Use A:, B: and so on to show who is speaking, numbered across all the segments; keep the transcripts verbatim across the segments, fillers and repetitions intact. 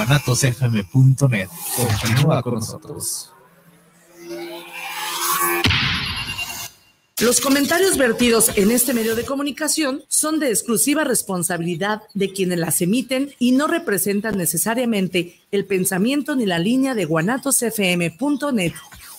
A: guanatos f m punto net. Continúa con nosotros.
B: Los comentarios vertidos en este medio de comunicación son de exclusiva responsabilidad de quienes las emiten y no representan necesariamente el pensamiento ni la línea de guanatos f m punto net.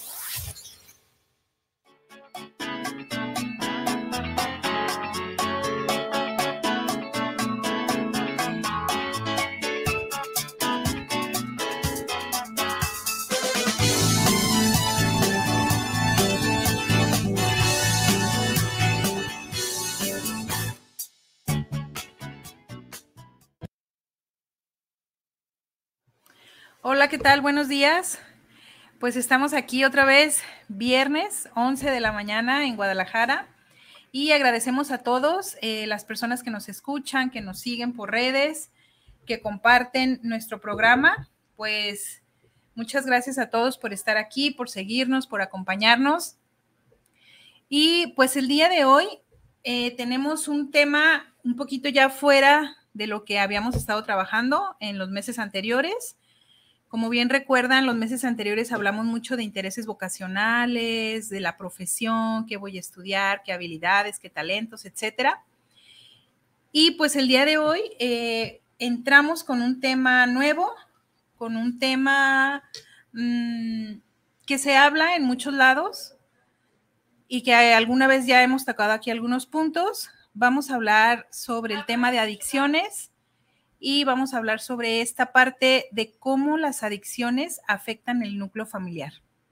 C: Hola, ¿qué tal? Buenos días. Pues estamos aquí otra vez, viernes, once de la mañana en Guadalajara, y agradecemos a todos eh, las personas que nos escuchan, que nos siguen por redes, que comparten nuestro programa. Pues muchas gracias a todos por estar aquí, por seguirnos, por acompañarnos. Y pues el día de hoy eh, tenemos un tema un poquito ya fuera de lo que habíamos estado trabajando en los meses anteriores. Como bien recuerdan, los meses anteriores hablamos mucho de intereses vocacionales, de la profesión, qué voy a estudiar, qué habilidades, qué talentos, etcétera. Y pues el día de hoy eh, entramos con un tema nuevo, con un tema mmm, que se habla en muchos lados y que alguna vez ya hemos tocado aquí algunos puntos. Vamos a hablar sobre el tema de adicciones. Y vamos a hablar sobre esta parte de cómo las adicciones afectan el núcleo familiar.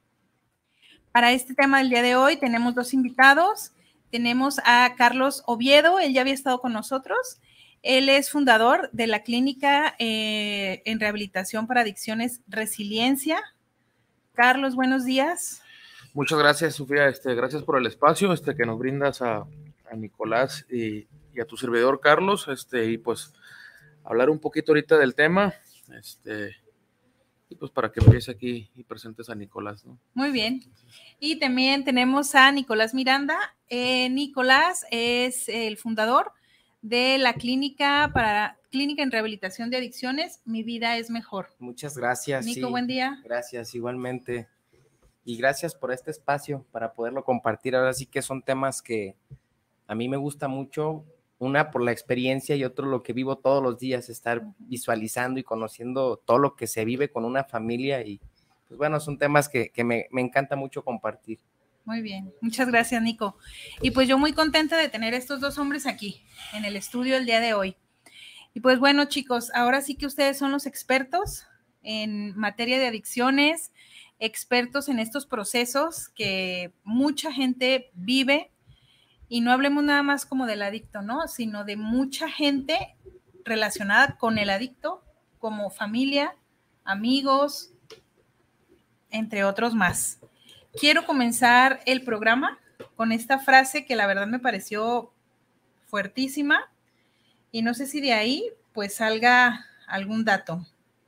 C: Para este tema del día de hoy tenemos dos invitados. Tenemos a Carlos Oviedo, él ya había estado con nosotros. Él es fundador de la clínica eh, en rehabilitación para adicciones Resiliencia. Carlos, buenos días.
D: Muchas gracias, Sofía. Este, gracias por el espacio este, que nos brindas a, a Nicolás y, y a tu servidor, Carlos. Este, y pues hablar un poquito ahorita del tema, este, y pues para que empiece aquí y presentes a Nicolás, ¿no?
C: Muy bien. Y también tenemos a Nicolás Miranda. Eh, Nicolás es el fundador de la clínica para clínica en rehabilitación de adicciones, Mi Vida es Mejor.
E: Muchas gracias.
C: Nico,
E: sí,
C: buen día.
E: Gracias, igualmente. Y gracias por este espacio para poderlo compartir. Ahora sí que son temas que a mí me gusta mucho. Una por la experiencia y otro lo que vivo todos los días, estar visualizando y conociendo todo lo que se vive con una familia y pues bueno, son temas que, que me, me encanta mucho compartir.
C: Muy bien, muchas gracias, Nico. Y pues yo muy contenta de tener estos dos hombres aquí en el estudio el día de hoy. Y pues bueno, chicos, ahora sí que ustedes son los expertos en materia de adicciones, expertos en estos procesos que mucha gente vive. Y no hablemos nada más como del adicto, ¿no? Sino de mucha gente relacionada con el adicto, como familia, amigos, entre otros más. Quiero comenzar el programa con esta frase que la verdad me pareció fuertísima y no sé si de ahí pues salga algún dato.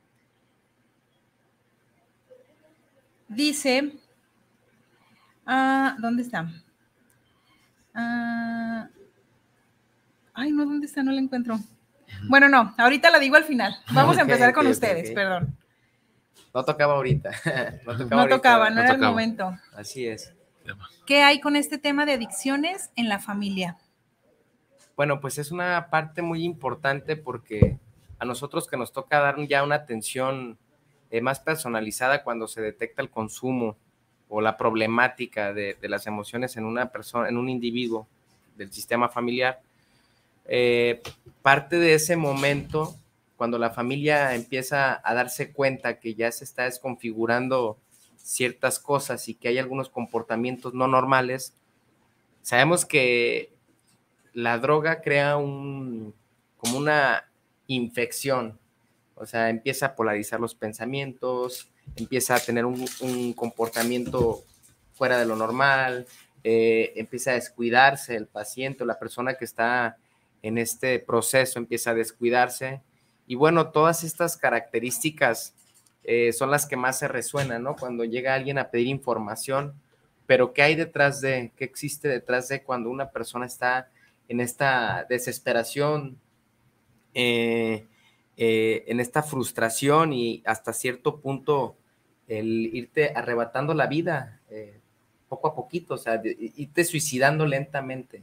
C: Dice, uh, ¿dónde está? Uh, ay, no, ¿dónde está? No la encuentro. Bueno, no, ahorita la digo al final. Vamos okay, a empezar con okay, ustedes, okay. Perdón.
E: No tocaba ahorita.
C: No tocaba, no, ahorita. tocaba, no, no era tocaba. El momento.
E: Así es.
C: ¿Qué hay con este tema de adicciones en la familia?
E: Bueno, pues es una parte muy importante porque a nosotros que nos toca dar ya una atención eh, más personalizada cuando se detecta el consumo o la problemática de, de las emociones en una persona, en un individuo del sistema familiar. Eh, parte de ese momento, cuando la familia empieza a darse cuenta que ya se está desconfigurando ciertas cosas y que hay algunos comportamientos no normales, sabemos que la droga crea un, como una infección, o sea, empieza a polarizar los pensamientos, empieza a tener un, un comportamiento fuera de lo normal, eh, empieza a descuidarse el paciente o la persona que está en este proceso empieza a descuidarse. Y bueno, todas estas características eh, son las que más se resuenan, ¿no? Cuando llega alguien a pedir información, pero ¿qué hay detrás de, qué existe detrás de cuando una persona está en esta desesperación, eh, eh, en esta frustración y hasta cierto punto el irte arrebatando la vida eh, poco a poquito, o sea, de, irte suicidando lentamente.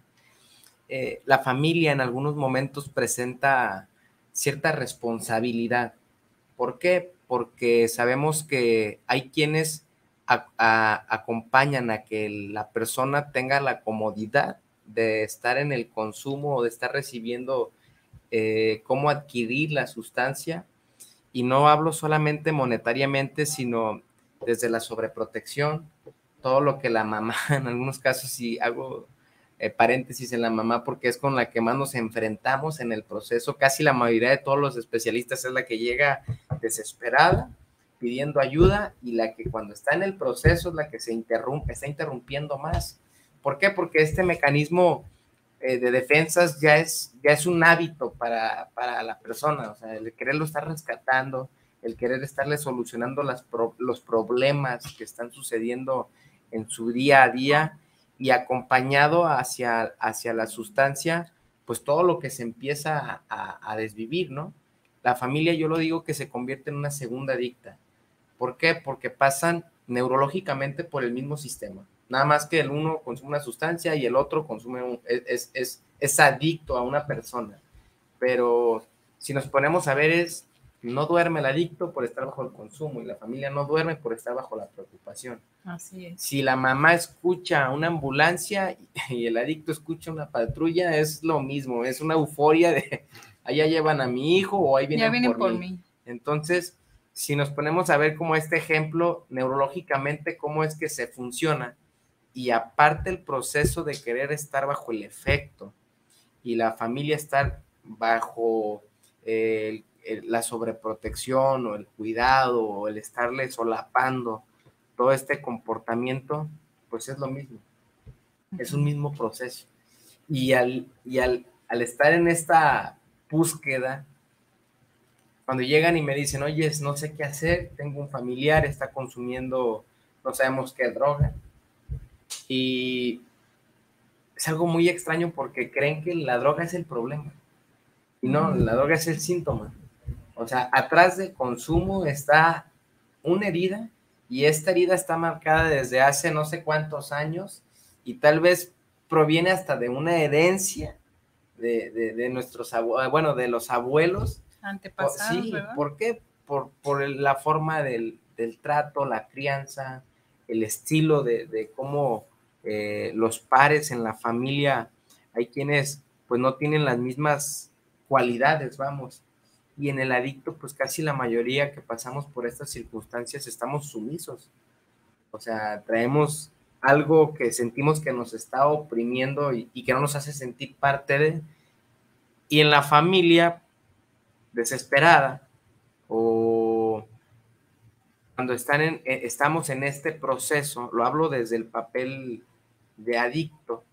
E: Eh, la familia en algunos momentos presenta cierta responsabilidad. ¿Por qué? Porque sabemos que hay quienes a, a, acompañan a que la persona tenga la comodidad de estar en el consumo o de estar recibiendo eh, cómo adquirir la sustancia. Y no hablo solamente monetariamente, sino desde la sobreprotección, todo lo que la mamá, en algunos casos, y hago eh, paréntesis en la mamá porque es con la que más nos enfrentamos en el proceso, casi la mayoría de todos los especialistas es la que llega desesperada, pidiendo ayuda, y la que cuando está en el proceso es la que se interrumpe, está interrumpiendo más. ¿Por qué? Porque este mecanismo eh, de defensas ya es, ya es un hábito para, para la persona, o sea, el quererlo estar rescatando, el querer estarle solucionando las pro, los problemas que están sucediendo en su día a día, y acompañado hacia, hacia la sustancia, pues todo lo que se empieza a, a, a desvivir, ¿no? La familia, yo lo digo, que se convierte en una segunda adicta. ¿Por qué? Porque pasan neurológicamente por el mismo sistema. Nada más que el uno consume una sustancia y el otro consume un, es, es, es adicto a una persona. Pero si nos ponemos a ver, es no duerme el adicto por estar bajo el consumo, y la familia no duerme por estar bajo la preocupación.
C: Así es.
E: Si la mamá escucha una ambulancia y el adicto escucha una patrulla, es lo mismo, es una euforia de allá llevan a mi hijo o ahí vienen,
C: ya vienen por,
E: por
C: mí.
E: mí. Entonces, si nos ponemos a ver como este ejemplo, neurológicamente, cómo es que se funciona, y aparte el proceso de querer estar bajo el efecto y la familia estar bajo el, el, la sobreprotección o el cuidado o el estarle solapando todo este comportamiento, pues es lo mismo, es un mismo proceso. Y al, y al, al estar en esta búsqueda, cuando llegan y me dicen, oye, no sé qué hacer, tengo un familiar, está consumiendo, no sabemos qué droga, y es algo muy extraño porque creen que la droga es el problema, y no, la droga es el síntoma. O sea, atrás del consumo está una herida, y esta herida está marcada desde hace no sé cuántos años, y tal vez proviene hasta de una herencia de, de, de nuestros abuelos, bueno, de los abuelos.
C: Antepasados,
E: sí,
C: ¿verdad?
E: ¿por qué? Por, por la forma del, del trato, la crianza, el estilo de, de cómo eh, los pares en la familia, hay quienes pues no tienen las mismas cualidades, vamos. Y en el adicto, pues casi la mayoría que pasamos por estas circunstancias estamos sumisos. O sea, traemos algo que sentimos que nos está oprimiendo y, y que no nos hace sentir parte de. Y en la familia, desesperada, o cuando están en, estamos en este proceso, lo hablo desde el papel de adicto,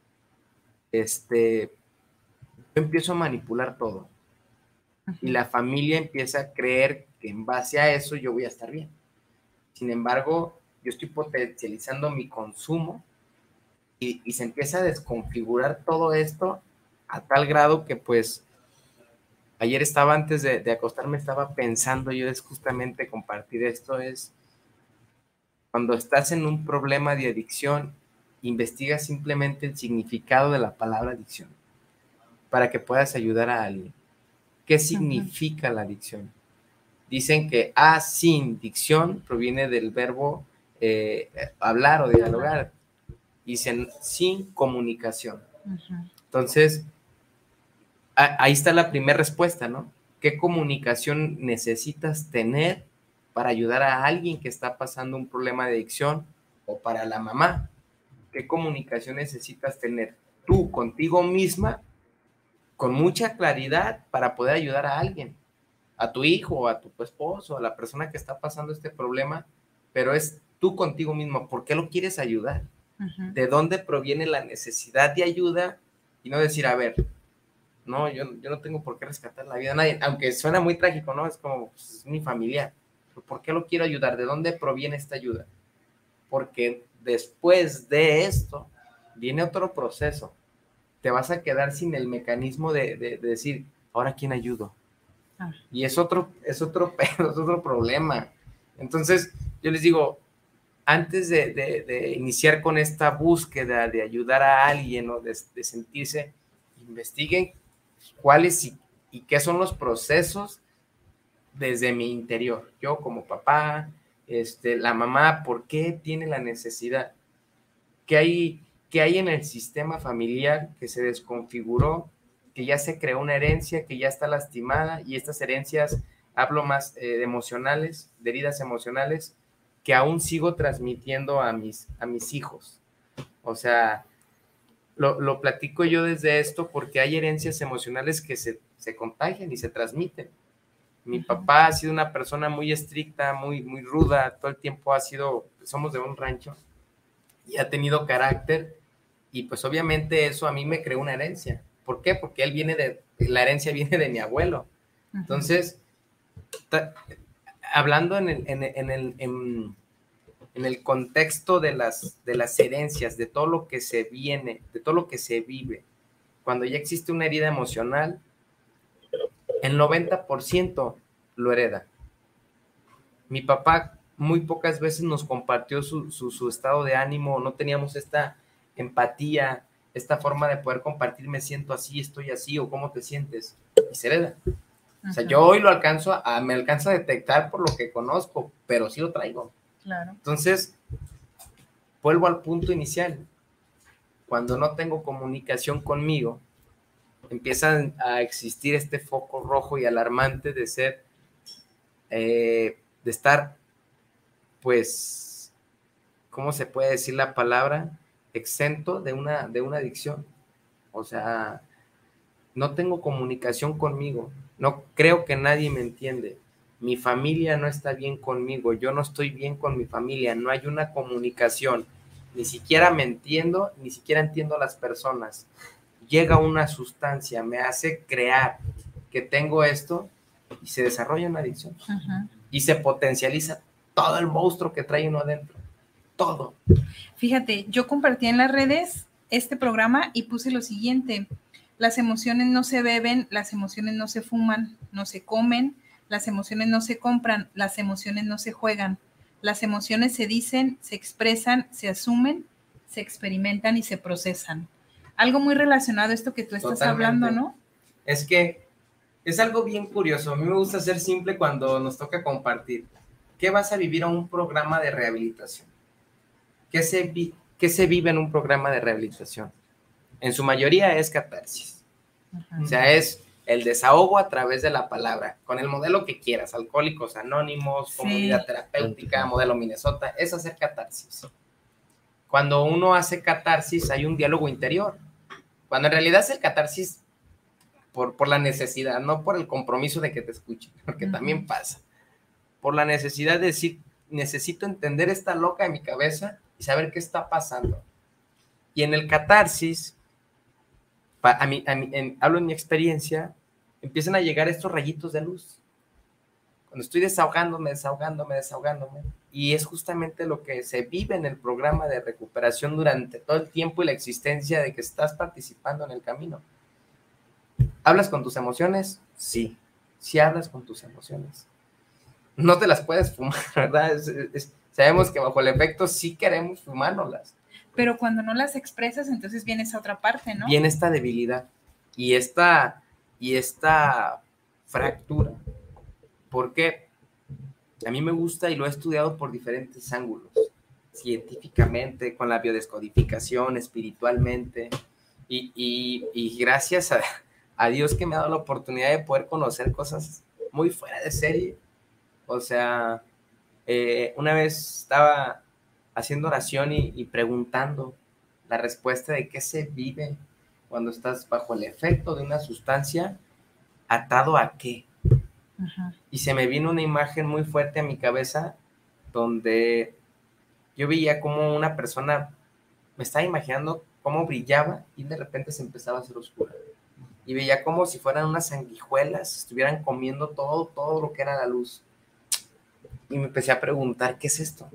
E: este, yo empiezo a manipular todo. Y la familia empieza a creer que en base a eso yo voy a estar bien. Sin embargo, yo estoy potencializando mi consumo, y, y se empieza a desconfigurar todo esto a tal grado que pues ayer estaba antes de, de acostarme, estaba pensando yo es justamente compartir esto, es cuando estás en un problema de adicción, investiga simplemente el significado de la palabra adicción para que puedas ayudar a alguien. ¿Qué significa uh-huh. la adicción? Dicen que asindicción proviene del verbo eh, hablar o dialogar. Dicen sin comunicación. Uh-huh. Entonces, a, ahí está la primera respuesta, ¿no? ¿Qué comunicación necesitas tener para ayudar a alguien que está pasando un problema de adicción, o para la mamá? ¿Qué comunicación necesitas tener tú contigo misma con mucha claridad para poder ayudar a alguien, a tu hijo, a tu esposo, a la persona que está pasando este problema? Pero es tú contigo mismo. ¿Por qué lo quieres ayudar? Uh-huh. ¿De dónde proviene la necesidad de ayuda? Y no decir, a ver, no, yo, yo no tengo por qué rescatar la vida a nadie, aunque suena muy trágico, ¿no? Es como, pues, es mi familiar. ¿Pero por qué lo quiero ayudar? ¿De dónde proviene esta ayuda? Porque después de esto viene otro proceso. Te vas a quedar sin el mecanismo de, de, de decir, ¿ahora quién ayudo?
C: Ah.
E: Y es otro, es otro pedo, es otro problema. Entonces, yo les digo, antes de, de, de iniciar con esta búsqueda de ayudar a alguien o de, de sentirse, investiguen cuáles y, y qué son los procesos desde mi interior. Yo como papá, este, la mamá, ¿por qué tiene la necesidad? ¿Qué hay, qué hay en el sistema familiar que se desconfiguró, que ya se creó una herencia, que ya está lastimada, y estas herencias, hablo más eh, de emocionales, de heridas emocionales, que aún sigo transmitiendo a mis, a mis hijos? O sea, lo, lo platico yo desde esto porque hay herencias emocionales que se, se contagian y se transmiten. Mi papá ha sido una persona muy estricta, muy, muy ruda, todo el tiempo ha sido, somos de un rancho, y ha tenido carácter, y pues obviamente eso a mí me creó una herencia. ¿Por qué? Porque él viene de, la herencia viene de mi abuelo. Entonces, ta, hablando en el, en, en el, en, en el contexto de las, de las herencias, de todo lo que se viene, de todo lo que se vive, cuando ya existe una herida emocional, el noventa por ciento lo hereda. Mi papá muy pocas veces nos compartió su, su, su estado de ánimo, no teníamos esta empatía, esta forma de poder compartir, me siento así, estoy así, o cómo te sientes, y se hereda. Uh-huh. O sea, yo hoy lo alcanzo a, me alcanzo a detectar por lo que conozco, pero sí lo traigo.
C: Claro.
E: Entonces, vuelvo al punto inicial. Cuando no tengo comunicación conmigo, empiezan a existir este foco rojo y alarmante de ser, eh, de estar, pues, ¿cómo se puede decir la palabra? Exento de una, de una adicción. O sea, no tengo comunicación conmigo, no creo que nadie me entiende, mi familia no está bien conmigo, yo no estoy bien con mi familia, no hay una comunicación, ni siquiera me entiendo, ni siquiera entiendo a las personas. Llega una sustancia, me hace crear que tengo esto y se desarrolla una adicción. Uh-huh. Y se potencializa todo el monstruo que trae uno adentro, todo.
C: Fíjate, yo compartí en las redes este programa y puse lo siguiente: las emociones no se beben, las emociones no se fuman, no se comen, las emociones no se compran, las emociones no se juegan, las emociones se dicen, se expresan, se asumen, se experimentan y se procesan. Algo muy relacionado a esto que tú estás Totalmente. hablando, ¿no?
E: Es que es algo bien curioso. A mí me gusta ser simple cuando nos toca compartir. ¿Qué vas a vivir a un programa de rehabilitación? ¿Qué se, vi- qué se vive en un programa de rehabilitación? En su mayoría es catarsis. Uh-huh. O sea, es el desahogo a través de la palabra, con el modelo que quieras, Alcohólicos Anónimos, sí. Comunidad terapéutica, modelo Minnesota, es hacer catarsis. Cuando uno hace catarsis hay un diálogo interior, cuando en realidad es el catarsis por, por la necesidad, no por el compromiso de que te escuchen, porque uh-huh. también pasa, por la necesidad de decir, necesito entender esta loca de mi cabeza y saber qué está pasando. Y en el catarsis, a mí, a mí, en, hablo en mi experiencia, empiezan a llegar estos rayitos de luz. Cuando estoy desahogándome, desahogándome, desahogándome, y es justamente lo que se vive en el programa de recuperación durante todo el tiempo y la existencia de que estás participando en el camino. ¿Hablas con tus emociones? Sí, sí hablas con tus emociones. No te las puedes fumar, ¿verdad? Es, es, sabemos que bajo el efecto sí queremos fumárnoslas.
C: Pero cuando no las expresas, entonces viene esa otra parte, ¿no?
E: Viene esta debilidad y esta, y esta fractura. Porque a mí me gusta y lo he estudiado por diferentes ángulos, científicamente, con la biodescodificación, espiritualmente, y, y, y gracias a, a Dios que me ha dado la oportunidad de poder conocer cosas muy fuera de serie. O sea, eh, una vez estaba haciendo oración y, y preguntando la respuesta de qué se vive cuando estás bajo el efecto de una sustancia, atado a qué. Uh-huh. Y se me vino una imagen muy fuerte a mi cabeza donde yo veía como una persona, me estaba imaginando cómo brillaba y de repente se empezaba a hacer oscura. Y veía como si fueran unas sanguijuelas, estuvieran comiendo todo, todo lo que era la luz. Y me empecé a preguntar, ¿qué es esto?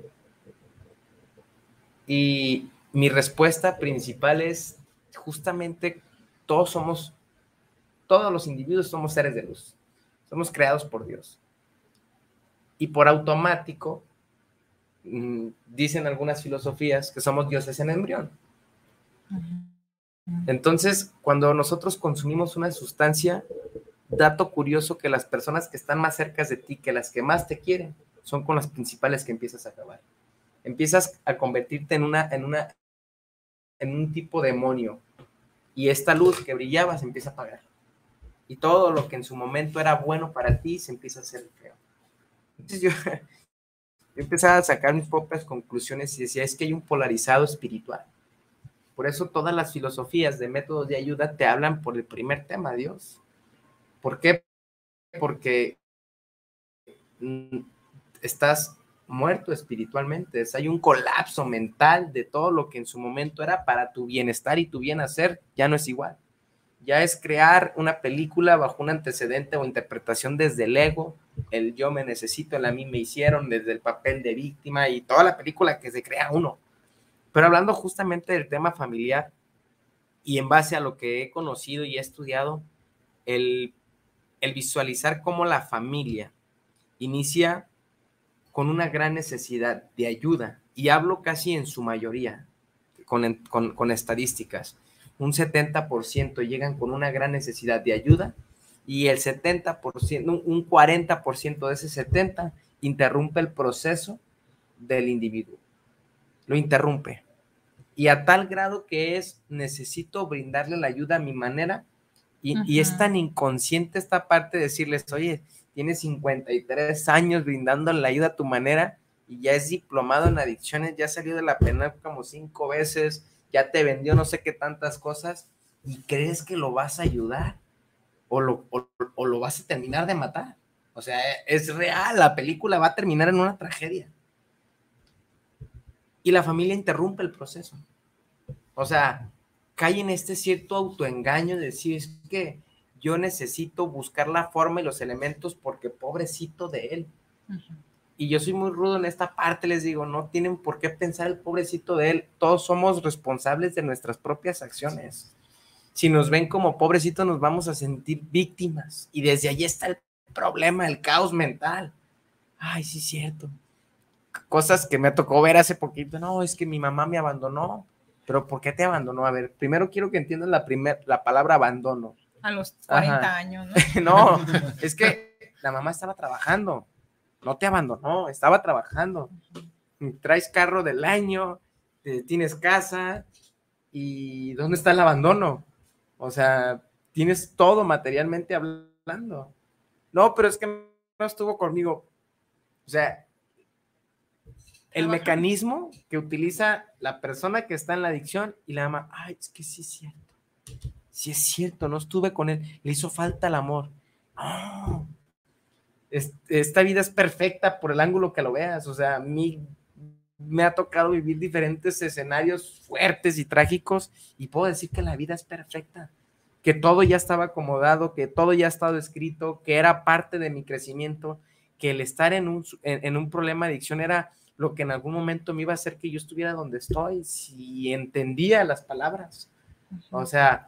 E: Y mi respuesta principal es, justamente todos somos, todos los individuos somos seres de luz. somos creados por Dios. Y por automático, mmm, dicen algunas filosofías que somos dioses en embrión. Entonces, cuando nosotros consumimos una sustancia, dato curioso que las personas que están más cerca de ti, que las que más te quieren, son con las principales que empiezas a acabar. Empiezas a convertirte en, una, en, una, en un tipo de demonio, y esta luz que brillaba se empieza a apagar. Y todo lo que en su momento era bueno para ti se empieza a hacer feo. Entonces yo, yo empezaba a sacar mis propias conclusiones y decía, es que hay un polarizado espiritual. Por eso todas las filosofías de métodos de ayuda te hablan por el primer tema, Dios. ¿Por qué? Porque estás muerto espiritualmente. Hay un colapso mental de todo lo que en su momento era para tu bienestar y tu bien hacer, ya no es igual. Ya es crear una película bajo un antecedente o interpretación desde el ego, el yo me necesito, el a mí me hicieron, desde el papel de víctima y toda la película que se crea uno. Pero hablando justamente del tema familiar y en base a lo que he conocido y he estudiado, el, el visualizar cómo la familia inicia con una gran necesidad de ayuda, y hablo casi en su mayoría, con, con, con estadísticas, un setenta por ciento llegan con una gran necesidad de ayuda, y el setenta por ciento, un cuarenta por ciento de ese setenta por ciento interrumpe el proceso del individuo, lo interrumpe, y a tal grado que es, necesito brindarle la ayuda a mi manera, y, uh-huh. y es tan inconsciente esta parte de decirles, oye, tienes cincuenta y tres años brindándole la ayuda a tu manera y ya es diplomado en adicciones, ya salió de la penal como cinco veces, ya te vendió no sé qué tantas cosas y crees que lo vas a ayudar o lo, o, o lo vas a terminar de matar. O sea, es real, la película va a terminar en una tragedia. Y la familia interrumpe el proceso. O sea, cae en este cierto autoengaño de decir, es que yo necesito buscar la forma y los elementos porque pobrecito de él. Uh-huh. Y yo soy muy rudo en esta parte, les digo, no tienen por qué pensar el pobrecito de él. Todos somos responsables de nuestras propias acciones. Si nos ven como pobrecitos, nos vamos a sentir víctimas. Y desde ahí está el problema, el caos mental. Ay, sí, es cierto. Cosas que me tocó ver hace poquito. No, es que mi mamá me abandonó. ¿Pero por qué te abandonó? A ver, primero quiero que entiendan la, primer, la palabra abandono.
C: A los cuarenta Ajá. años, ¿no?
E: No, es que la mamá estaba trabajando, no te abandonó, estaba trabajando. Traes carro del año, tienes casa, ¿y dónde está el abandono? O sea, tienes todo materialmente hablando. No, pero es que no estuvo conmigo. O sea, el mecanismo que utiliza la persona que está en la adicción y la mamá, ay, es que sí es cierto. Sí es cierto, no estuve con él, le hizo falta el amor. No, es, esta vida es perfecta por el ángulo que lo veas. O sea, a mí me ha tocado vivir diferentes escenarios fuertes y trágicos y puedo decir que la vida es perfecta, que todo ya estaba acomodado, que todo ya ha estado escrito, que era parte de mi crecimiento, que el estar en un, en, en un problema de adicción era lo que en algún momento me iba a hacer que yo estuviera donde estoy, si entendía las palabras. O sea,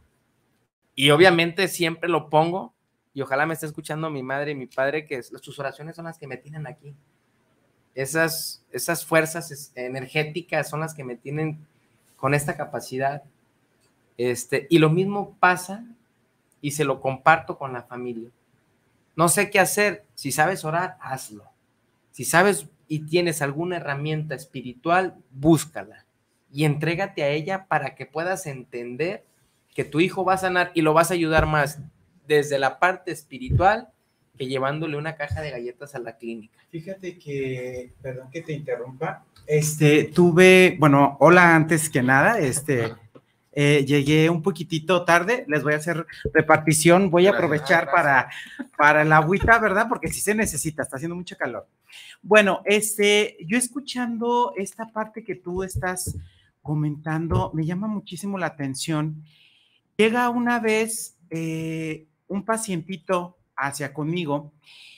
E: y obviamente siempre lo pongo, y ojalá me esté escuchando mi madre y mi padre, que sus oraciones son las que me tienen aquí. Esas, esas fuerzas energéticas son las que me tienen con esta capacidad. Este, y lo mismo pasa, y se lo comparto con la familia. No sé qué hacer. Si sabes orar, hazlo. Si sabes y tienes alguna herramienta espiritual, búscala. Y entrégate a ella para que puedas entender que tu hijo va a sanar y lo vas a ayudar más desde la parte espiritual que llevándole una caja de galletas a la clínica.
F: Fíjate que, perdón que te interrumpa, este, tuve, bueno, hola antes que nada, este, eh, llegué un poquitito tarde, les voy a hacer repartición, voy a aprovechar para, para el agüita, ¿verdad? Porque sí se necesita, está haciendo mucho calor. Bueno, este, yo escuchando esta parte que tú estás comentando, me llama muchísimo la atención. Llega una vez eh, un pacientito hacia conmigo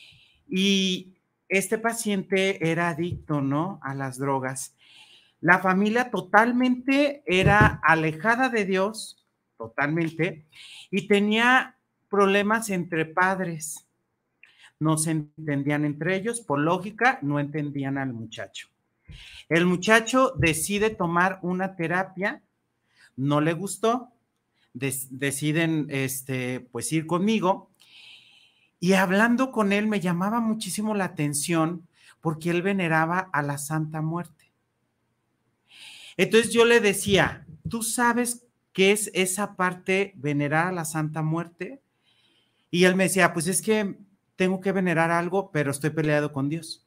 F: y este paciente era adicto, ¿no? A las drogas. La familia totalmente era alejada de Dios, totalmente, y tenía problemas entre padres, no se entendían entre ellos, por lógica, no entendían al muchacho. El muchacho decide tomar una terapia, no le gustó, des, deciden este, pues ir conmigo, y hablando con él me llamaba muchísimo la atención porque él veneraba a la Santa Muerte. Entonces yo le decía, ¿tú sabes qué es esa parte, venerar a la Santa Muerte? Y él me decía, pues es que tengo que venerar algo, pero estoy peleado con Dios.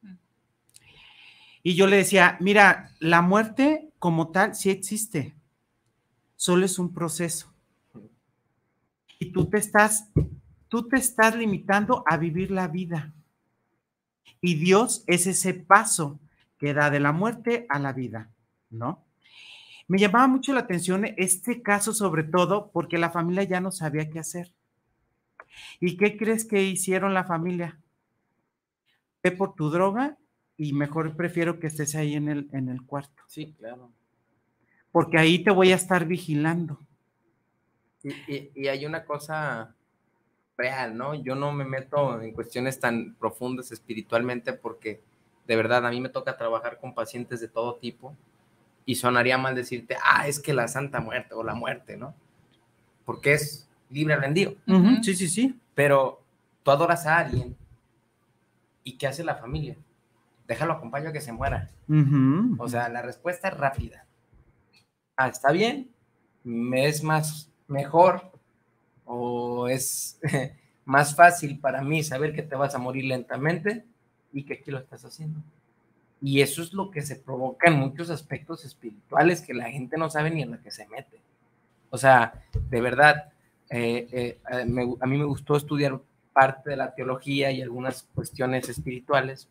F: Y yo le decía, mira, la muerte como tal sí existe, solo es un proceso. Y tú te estás, tú te estás limitando a vivir la vida. Y Dios es ese paso que da de la muerte a la vida, ¿no? Me llamaba mucho la atención este caso, sobre todo porque la familia ya no sabía qué hacer. ¿Y qué crees que hicieron la familia? Ve por tu droga y mejor prefiero que estés ahí en el, en el cuarto.
E: Sí, claro.
F: Porque ahí te voy a estar vigilando.
E: Y, y, y hay una cosa real, ¿no? Yo no me meto en cuestiones tan profundas espiritualmente porque de verdad a mí me toca trabajar con pacientes de todo tipo y sonaría mal decirte, ah, es que la Santa Muerte o la muerte, ¿no? Porque es libre albedrío.
F: Uh-huh. Sí, sí, sí.
E: Pero tú adoras a alguien y ¿qué hace la familia? Déjalo, acompaño a que se muera.
F: Uh-huh.
E: O sea, la respuesta es rápida. Ah, ¿está bien? ¿Me es más mejor o es más fácil para mí saber que te vas a morir lentamente y que aquí lo estás haciendo? Y eso es lo que se provoca en muchos aspectos espirituales que la gente no sabe ni en la que se mete. O sea, de verdad, eh, eh, me, a mí me gustó estudiar parte de la teología y algunas cuestiones espirituales,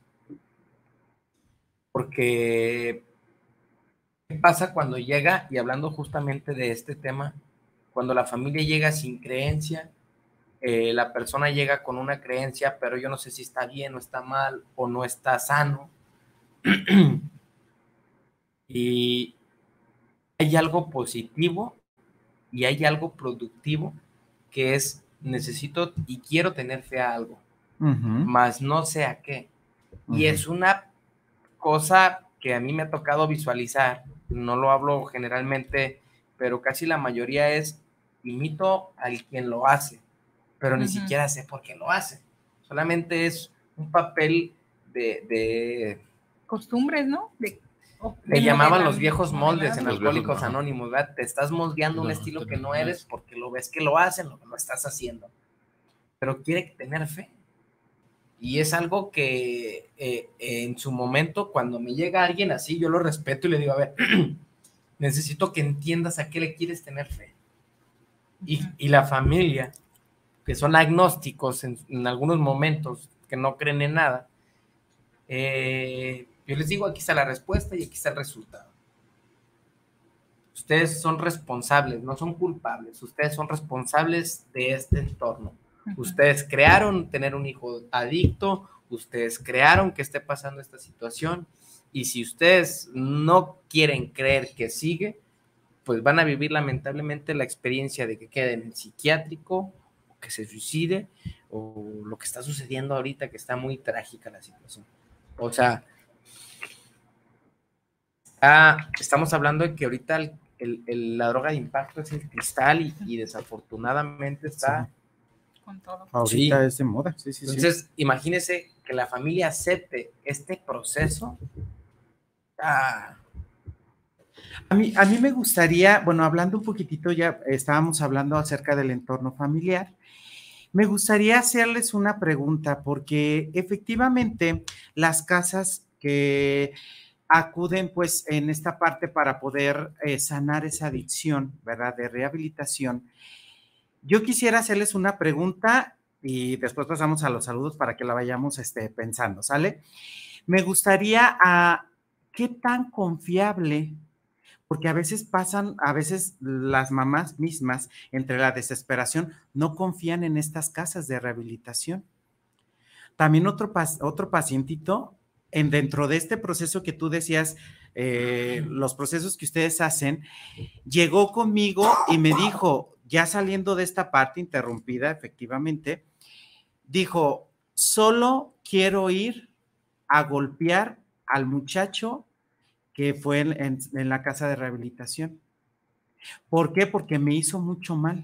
E: porque ¿qué pasa cuando llega, y hablando justamente de este tema, cuando la familia llega sin creencia, eh, la persona llega con una creencia, pero yo no sé si está bien o está mal o no está sano, y hay algo positivo y hay algo productivo que es necesito y quiero tener fe a algo, uh-huh. Más no sé a qué. Uh-huh. Y es una cosa que a mí me ha tocado visualizar, no lo hablo generalmente, pero casi la mayoría es imito al quien lo hace, pero uh-huh. Ni siquiera sé por qué lo hace. Solamente es un papel de... de
C: costumbres, ¿no? De,
E: oh, le llamaban los viejos moldes en Alcohólicos Anónimos, ¿verdad? Te estás moldeando no, un estilo que no eres porque lo ves que lo hacen, lo que lo estás haciendo. Pero quiere tener fe. Y es algo que eh, en su momento, cuando me llega alguien así, yo lo respeto y le digo, a ver, necesito que entiendas a qué le quieres tener fe. Y, y la familia, que son agnósticos en, en algunos momentos, que no creen en nada, eh, yo les digo, aquí está la respuesta y aquí está el resultado. Ustedes son responsables, no son culpables. Ustedes son responsables de este entorno. Ustedes crearon tener un hijo adicto, ustedes crearon que esté pasando esta situación, y si ustedes no quieren creer que sigue, pues van a vivir lamentablemente la experiencia de que quede en el psiquiátrico, o que se suicide, o lo que está sucediendo ahorita, que está muy trágica la situación. O sea, ah, estamos hablando de que ahorita el, el, el, la droga de impacto es el cristal y, y desafortunadamente está... Sí.
C: Con todo.
F: Ahorita
E: sí.
F: es de moda. Sí, sí,
E: Entonces,
F: sí.
E: Imagínese que la familia acepte este proceso. Ah.
F: A mí, a mí me gustaría, bueno, hablando un poquitito, ya estábamos hablando acerca del entorno familiar, me gustaría hacerles una pregunta, porque efectivamente las casas que acuden pues en esta parte para poder eh, sanar esa adicción, ¿verdad?, de rehabilitación. Yo quisiera hacerles una pregunta y después pasamos a los saludos para que la vayamos este, pensando, ¿sale? Me gustaría a qué tan confiable, porque a veces pasan, a veces las mamás mismas, entre la desesperación, no confían en estas casas de rehabilitación. También otro, otro pacientito, en, dentro de este proceso que tú decías, eh, los procesos que ustedes hacen, llegó conmigo y me dijo, ya saliendo de esta parte interrumpida, efectivamente, dijo, solo quiero ir a golpear al muchacho que fue en, en, en la casa de rehabilitación. ¿Por qué? Porque me hizo mucho mal.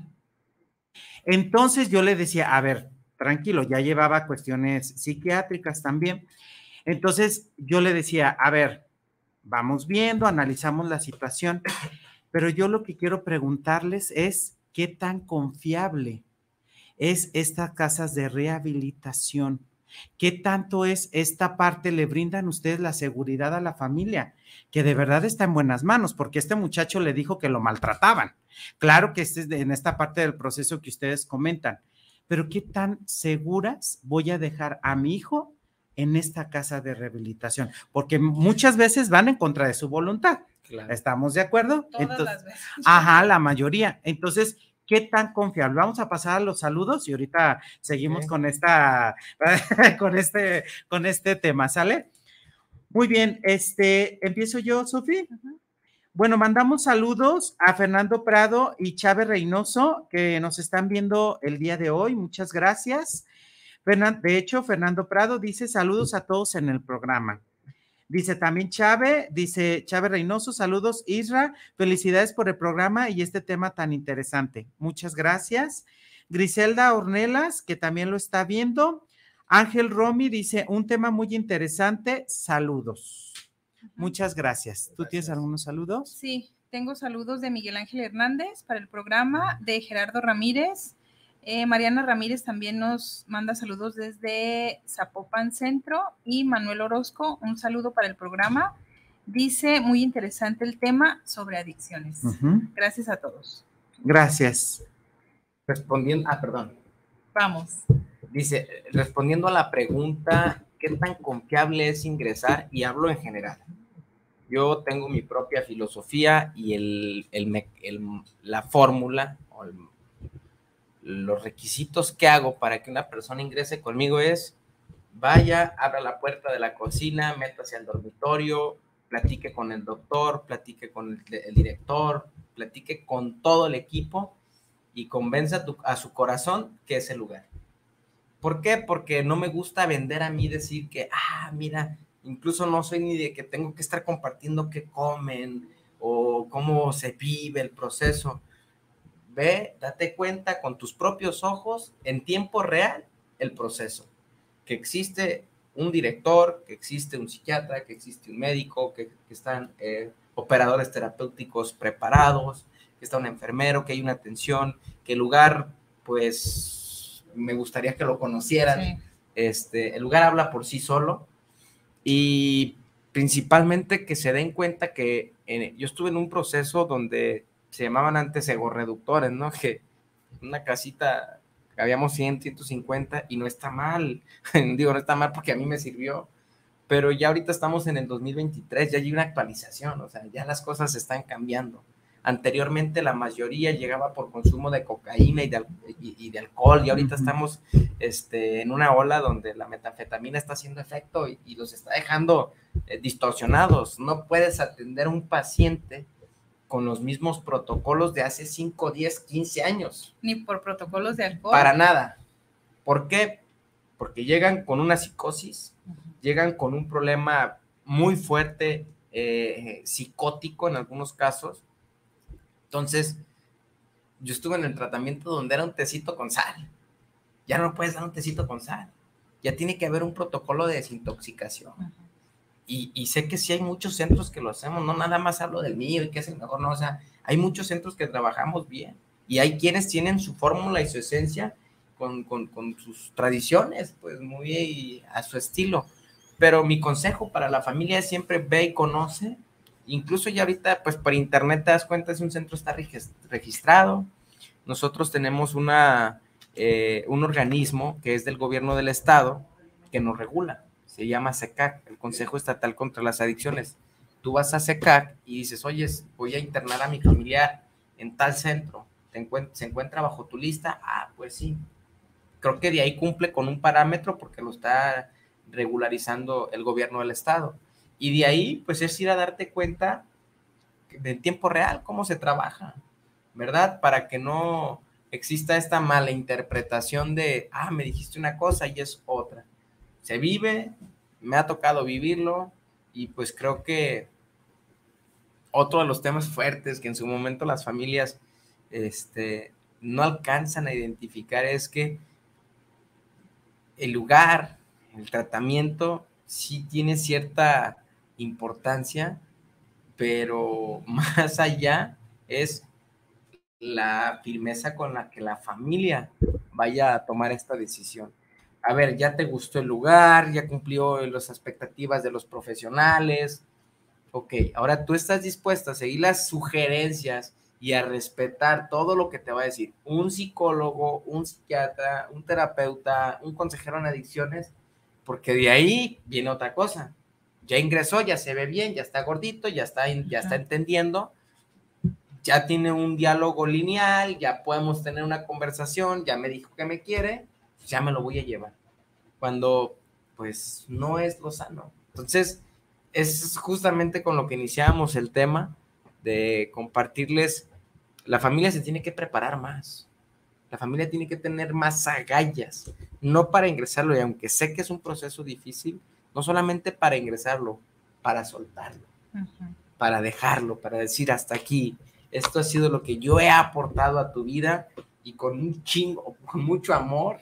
F: Entonces yo le decía, a ver, tranquilo, ya llevaba cuestiones psiquiátricas también. Entonces yo le decía, a ver, vamos viendo, analizamos la situación, pero yo lo que quiero preguntarles es, ¿qué tan confiable es estas casas de rehabilitación? ¿Qué tanto es esta parte? ¿Le brindan ustedes la seguridad a la familia? Que de verdad está en buenas manos, porque este muchacho le dijo que lo maltrataban. Claro que este es de, en esta parte del proceso que ustedes comentan, pero ¿qué tan seguras voy a dejar a mi hijo en esta casa de rehabilitación? Porque muchas veces van en contra de su voluntad. Claro. ¿Estamos de acuerdo?
C: Todas
F: Entonces,
C: las veces.
F: Ajá, la mayoría. Entonces, ¿qué tan confiable? Vamos a pasar a los saludos y ahorita seguimos sí. con esta, con este, con este tema, ¿sale? Muy bien, este, empiezo yo, Sofi. Uh-huh. Bueno, mandamos saludos a Fernando Prado y Chávez Reynoso, que nos están viendo el día de hoy. Muchas gracias. De hecho, Fernando Prado dice saludos a todos en el programa. Dice también Chávez, dice Chávez Reynoso, saludos Isra, felicidades por el programa y este tema tan interesante. Muchas gracias. Griselda Ornelas, que también lo está viendo. Ángel Romy dice, un tema muy interesante, saludos. Uh-huh. Muchas gracias. ¿Tú gracias. tienes algunos saludos?
C: Sí, tengo saludos de Miguel Ángel Hernández para el programa, de Gerardo Ramírez. Eh, Mariana Ramírez también nos manda saludos desde Zapopan Centro y Manuel Orozco, un saludo para el programa. Dice, muy interesante el tema sobre adicciones. Uh-huh. Gracias a todos.
F: Gracias.
E: Respondiendo, ah, perdón.
C: Vamos.
E: Dice, respondiendo a la pregunta, ¿qué tan confiable es ingresar? Y hablo en general. Yo tengo mi propia filosofía y el, el, el, la fórmula o el los requisitos que hago para que una persona ingrese conmigo es, vaya, abra la puerta de la cocina, métase al dormitorio, platique con el doctor, platique con el, el director, platique con todo el equipo y convenza a, tu, a su corazón que es el lugar. ¿Por qué? Porque no me gusta vender a mí, decir que, ah, mira, incluso no soy ni de que tengo que estar compartiendo qué comen o cómo se vive el proceso. Ve, date cuenta con tus propios ojos, en tiempo real, el proceso. Que existe un director, que existe un psiquiatra, que existe un médico, que, que están eh, operadores terapéuticos preparados, que está un enfermero, que hay una atención, que el lugar, pues, me gustaría que lo conocieran. Sí. Este, el lugar habla por sí solo y principalmente que se den cuenta que eh, yo estuve en un proceso donde se llamaban antes egorreductores, ¿no? Que una casita, habíamos cien, ciento cincuenta y no está mal, digo, no está mal porque a mí me sirvió, pero ya ahorita estamos en el dos mil veintitrés, ya hay una actualización, o sea, ya las cosas están cambiando. Anteriormente la mayoría llegaba por consumo de cocaína y de, y, y de alcohol, y ahorita uh-huh. estamos este, en una ola donde la metanfetamina está haciendo efecto y, y los está dejando eh, distorsionados. No puedes atender a un paciente con los mismos protocolos de hace cinco, diez, quince años.
C: Ni por protocolos de alcohol.
E: Para nada. ¿Por qué? Porque llegan con una psicosis, uh-huh. llegan con un problema muy fuerte, eh, psicótico en algunos casos. Entonces, yo estuve en el tratamiento donde era un tecito con sal. Ya no puedes dar un tecito con sal. Ya tiene que haber un protocolo de desintoxicación. Uh-huh. Y, y sé que sí hay muchos centros que lo hacemos, no nada más hablo del mío y que es el mejor, no, o sea, hay muchos centros que trabajamos bien y hay quienes tienen su fórmula y su esencia con, con, con sus tradiciones, pues muy a su estilo, pero mi consejo para la familia es siempre ve y conoce, incluso ya ahorita pues por internet te das cuenta si un centro está registrado. Nosotros tenemos una, eh, un organismo que es del gobierno del estado que nos regula. Se llama SECAC, el Consejo Estatal contra las Adicciones. Tú vas a SECAC y dices, oye, voy a internar a mi familiar en tal centro, ¿Te encuent- ¿se encuentra bajo tu lista? Ah, pues sí. Creo que de ahí cumple con un parámetro porque lo está regularizando el gobierno del estado. Y de ahí, pues es ir a darte cuenta de tiempo real cómo se trabaja, ¿verdad? Para que no, exista esta mala interpretación de, ah, me dijiste una cosa y es otra. Se vive, me ha tocado vivirlo, y pues creo que otro de los temas fuertes que en su momento las familias este, no alcanzan a identificar es que el lugar, el tratamiento sí tiene cierta importancia, pero más allá es la firmeza con la que la familia vaya a tomar esta decisión. A ver, ya te gustó el lugar, ya cumplió las expectativas de los profesionales. Ok, ahora tú estás dispuesta a seguir las sugerencias y a respetar todo lo que te va a decir un psicólogo, un psiquiatra, un terapeuta, un consejero en adicciones, porque de ahí viene otra cosa. Ya ingresó, ya se ve bien, ya está gordito, ya está, ya está entendiendo, ya tiene un diálogo lineal, ya podemos tener una conversación, ya me dijo que me quiere, ya me lo voy a llevar. Cuando, pues, no es lo sano. Entonces, es justamente con lo que iniciamos el tema de compartirles, la familia se tiene que preparar más, la familia tiene que tener más agallas, no para ingresarlo, y aunque sé que es un proceso difícil, no solamente para ingresarlo, para soltarlo, uh-huh. para dejarlo, para decir hasta aquí, esto ha sido lo que yo he aportado a tu vida, y con un chingo, con mucho amor,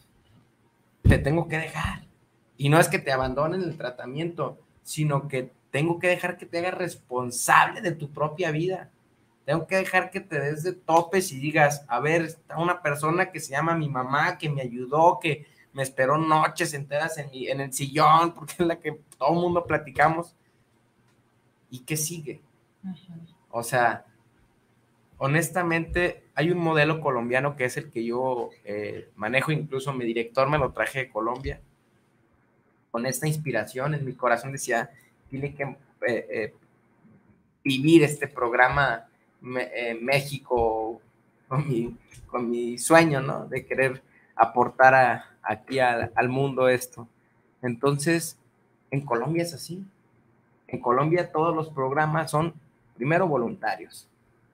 E: te tengo que dejar, y no es que te abandonen el tratamiento, sino que tengo que dejar que te hagas responsable de tu propia vida. Tengo que dejar que te des de topes y digas, a ver, está una persona que se llama mi mamá, que me ayudó, que me esperó noches enteras en, mi, en el sillón, porque es la que todo el mundo platicamos. ¿Y qué sigue? Uh-huh. O sea, honestamente, hay un modelo colombiano que es el que yo eh, manejo, incluso mi director me lo traje de Colombia, con esta inspiración en mi corazón decía, tiene que eh, eh, vivir este programa me, eh, México con mi, con mi sueño, ¿no? De querer aportar a, aquí a, al mundo esto. Entonces, en Colombia es así. En Colombia todos los programas son, primero, voluntarios.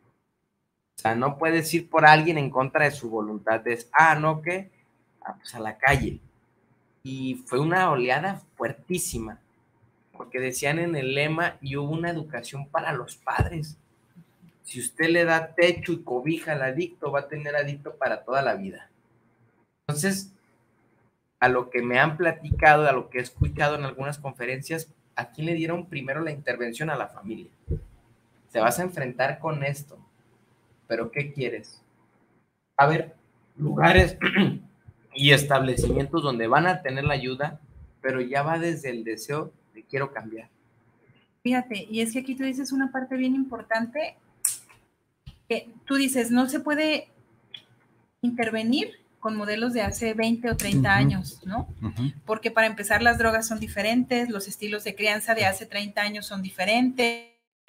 E: O sea, no puedes ir por alguien en contra de su voluntad. De, ah, ¿no qué? Ah, pues a la calle. Y fue una oleada fuertísima, porque decían en el lema, y hubo una educación para los padres. Si usted le da techo y cobija al adicto, va a tener adicto para toda la vida. Entonces, a lo que me han platicado, a lo que he escuchado en algunas conferencias, ¿a quién le dieron primero la intervención? A la familia. Te vas a enfrentar con esto, pero ¿qué quieres? A ver, lugares y establecimientos donde van a tener la ayuda, pero ya va desde el deseo de quiero cambiar.
C: Fíjate, y es que aquí tú dices una parte bien importante, que tú dices, no se puede intervenir con modelos de hace veinte o treinta uh-huh. años, ¿no? Uh-huh. Porque para empezar las drogas son diferentes, los estilos de crianza de hace treinta años son diferentes,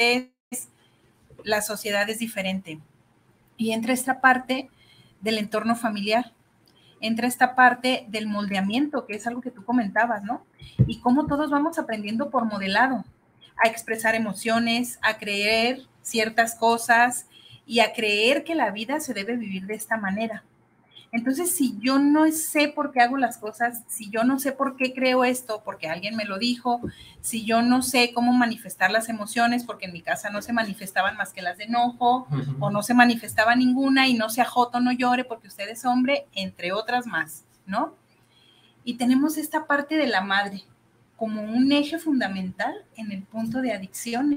C: la sociedad es diferente. Y entra esta parte del entorno familiar, entra esta parte del moldeamiento, que es algo que tú comentabas, ¿no? Y cómo todos vamos aprendiendo por modelado, a expresar emociones, a creer ciertas cosas y a creer que la vida se debe vivir de esta manera. Entonces, si yo no sé por qué hago las cosas, si yo no sé por qué creo esto, porque alguien me lo dijo, si yo no sé cómo manifestar las emociones, porque en mi casa no se manifestaban más que las de enojo, uh-huh. o no se manifestaba ninguna, y no sea joto, no llore, porque usted es hombre, entre otras más, ¿no? Y tenemos esta parte de la madre como un eje fundamental en el punto de adicciones.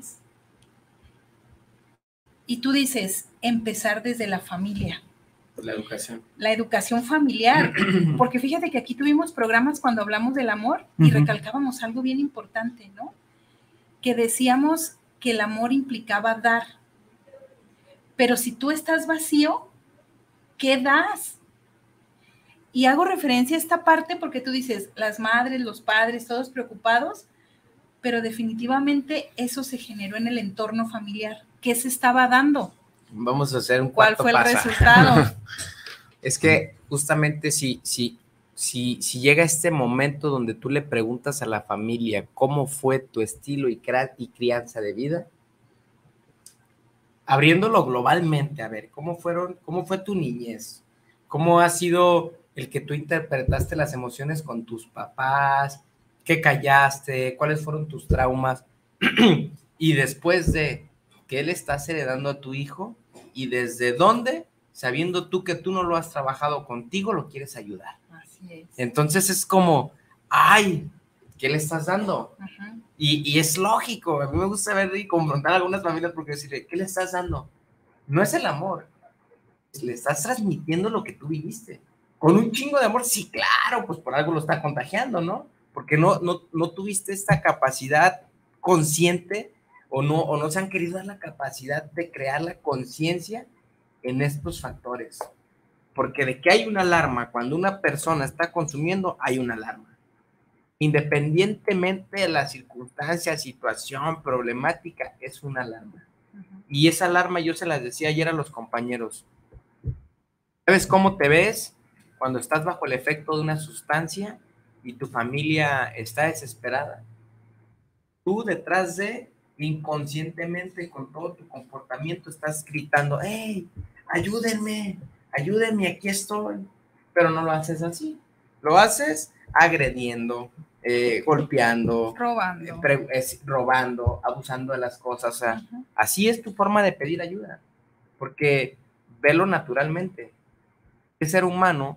C: Y tú dices, empezar desde la familia.
E: La educación.
C: La educación familiar, porque fíjate que aquí tuvimos programas cuando hablamos del amor y uh-huh. recalcábamos algo bien importante, ¿no? Que decíamos que el amor implicaba dar, pero si tú estás vacío, ¿qué das? Y hago referencia a esta parte porque tú dices, las madres, los padres, todos preocupados, pero definitivamente eso se generó en el entorno familiar. ¿Qué se estaba dando?
E: Vamos a hacer un
C: ¿Cuál fue el pasa. resultado?
E: Es que justamente si, si, si, si llega este momento donde tú le preguntas a la familia cómo fue tu estilo y, cra- y crianza de vida, abriéndolo globalmente, a ver, ¿cómo fueron, cómo fue tu niñez? ¿Cómo ha sido el que tú interpretaste las emociones con tus papás? ¿Qué callaste? ¿Cuáles fueron tus traumas? Y después de, ¿qué le estás heredando a tu hijo? ¿Y desde dónde, sabiendo tú que tú no lo has trabajado contigo, lo quieres ayudar?
C: Así es.
E: Entonces es como, ay, ¿qué le estás dando?
C: Ajá.
E: Y, y es lógico, a mí me gusta ver y confrontar a algunas familias porque decirle, ¿qué le estás dando? No es el amor, le estás transmitiendo lo que tú viviste. Con un chingo de amor, sí, claro, pues por algo lo está contagiando, ¿no? Porque no, no, no tuviste esta capacidad consciente o no, o no se han querido dar la capacidad de crear la conciencia en estos factores. Porque de que hay una alarma, cuando una persona está consumiendo, hay una alarma. Independientemente de la circunstancia, situación, problemática, es una alarma. Uh-huh. Y esa alarma yo se las decía ayer a los compañeros. ¿Sabes cómo te ves cuando estás bajo el efecto de una sustancia y tu familia está desesperada? Tú detrás de, inconscientemente, con todo tu comportamiento, estás gritando, ¡hey, ayúdenme, ayúdenme, aquí estoy! Pero no lo haces así. Lo haces agrediendo, eh, golpeando,
C: robando.
E: Pre- es, robando, abusando de las cosas. O sea, uh-huh. Así es tu forma de pedir ayuda. Porque velo naturalmente. El ser humano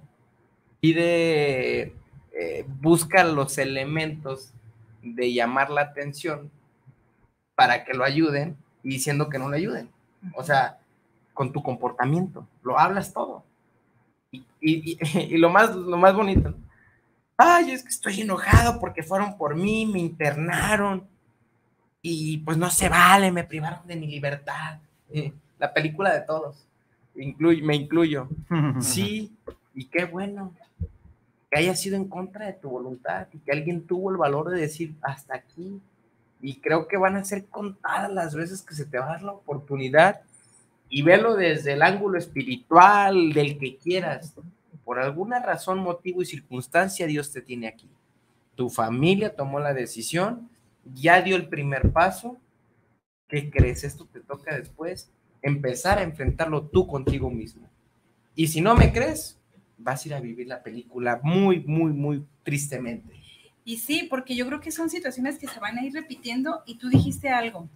E: pide, eh, busca los elementos de llamar la atención para que lo ayuden y diciendo que no le ayuden. O sea, con tu comportamiento, lo hablas todo. Y, y, y, y lo, más, lo más bonito, ¿no? Ay, es que estoy enojado porque fueron por mí, me internaron y pues no se vale, me privaron de mi libertad. Eh, la película de todos, Incluy, me incluyo. Sí, y qué bueno que haya sido en contra de tu voluntad y que alguien tuvo el valor de decir hasta aquí. Y creo que van a ser contadas las veces que se te va a dar la oportunidad, y velo desde el ángulo espiritual, del que quieras. Por alguna razón, motivo y circunstancia, Dios te tiene aquí. Tu familia tomó la decisión, ya dio el primer paso. ¿Qué crees? Esto te toca después empezar a enfrentarlo tú contigo mismo. Y si no me crees, vas a ir a vivir la película muy, muy, muy tristemente.
C: Y sí, porque yo creo que son situaciones que se van a ir repitiendo, y tú dijiste algo.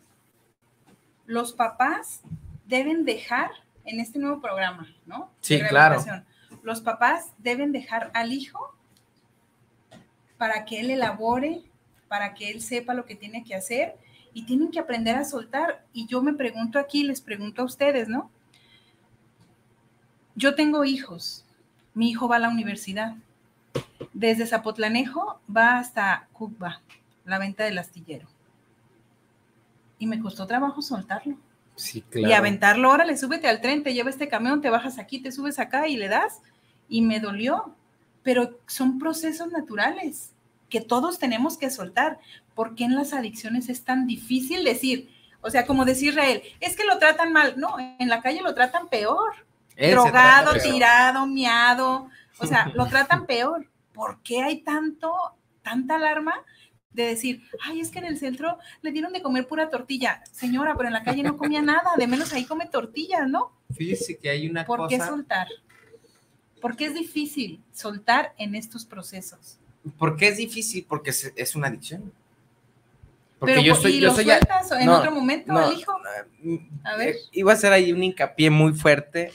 C: Los papás deben dejar, en este nuevo programa, ¿no?
E: Sí, claro.
C: Los papás deben dejar al hijo para que él elabore, para que él sepa lo que tiene que hacer, y tienen que aprender a soltar. Y yo me pregunto aquí, les pregunto a ustedes, ¿no? Yo tengo hijos, mi hijo va a la universidad, desde Zapotlanejo va hasta Cuba, la venta del astillero, y me costó trabajo soltarlo.
E: Sí, claro.
C: Y aventarlo, órale, súbete al tren, te lleva este camión, te bajas aquí, te subes acá y le das, y me dolió, pero son procesos naturales que todos tenemos que soltar. ¿Por qué en las adicciones es tan difícil decir? O sea, como decía Israel, es que lo tratan mal. No, en la calle lo tratan peor. Él drogado, peor. Tirado, miado, o sea, lo tratan peor. ¿Por qué hay tanto, tanta alarma de decir, ay, es que en el centro le dieron de comer pura tortilla? Señora, pero en la calle no comía nada, de menos ahí come tortillas, ¿no?
E: Fíjese que hay una
C: ¿Por
E: cosa...
C: ¿Por qué soltar? ¿Por qué es difícil soltar en estos procesos?
E: ¿Por qué es difícil? Porque es una adicción. Porque
C: pero,
E: yo soy,
C: ¿y
E: yo
C: lo
E: soy
C: sueltas
E: ya,
C: en
E: no,
C: otro momento,
E: no,
C: el hijo? A ver.
E: Iba a hacer ahí un hincapié muy fuerte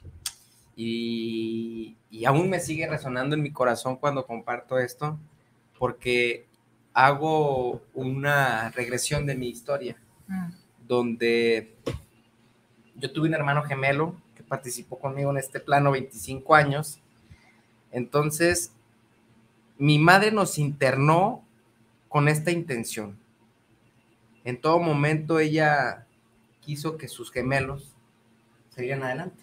E: y, y aún me sigue resonando en mi corazón cuando comparto esto, porque hago una regresión de mi historia, mm. donde yo tuve un hermano gemelo que participó conmigo en este plano veinticinco años. Entonces, mi madre nos internó con esta intención. En todo momento ella quiso que sus gemelos salieran adelante.